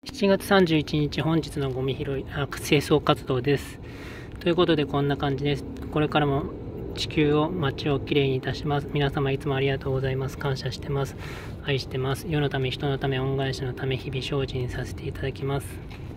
7月31日、本日のゴミ拾い、清掃活動です。ということで、こんな感じです。これからも地球を、街をきれいにいたします。皆様いつもありがとうございます。感謝してます。愛してます。世のため、人のため、恩返しのため、日々精進させていただきます。